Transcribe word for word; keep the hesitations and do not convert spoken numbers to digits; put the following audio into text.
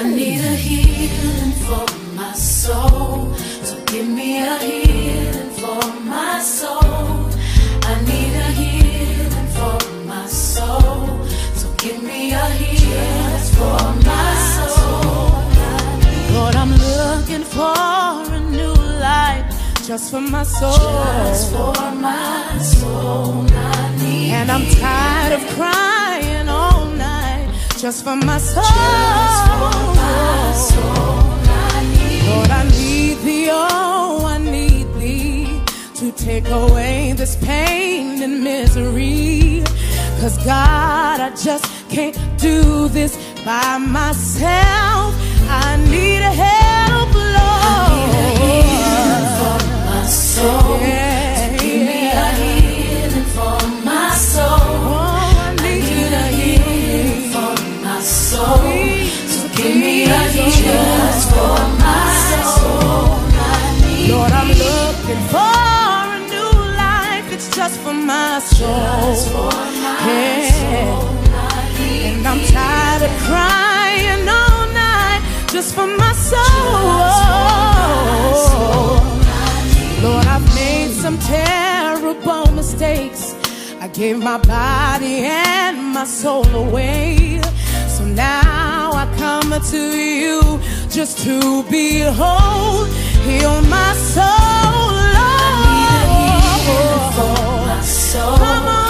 I need a healing for my soul. So give me a healing for my soul. I need a healing for my soul. So give me a healing for my soul. Lord, I'm looking for a new life, just for my soul. Just for my soul. I need and I'm tired of crying all night, just for my soul. Just for my soul. I need Lord, I need thee, oh, I need thee to take away this pain and misery. Cause God, I just can't do this by myself. I need a help, Lord. I need a healing for my soul. Yeah, so give me a healing for my soul. Oh, I need, I need a healing for my soul. So give me a healing for my soul. Lord, I'm looking for a new life. It's just for my soul. Just for my yeah. soul. And I'm tired of crying all night, just for my soul. Lord, I've made some terrible mistakes. I gave my body and my soul away. So now I come to you just to behold, heal my soul, Lord. I need a healing for my soul. Come on.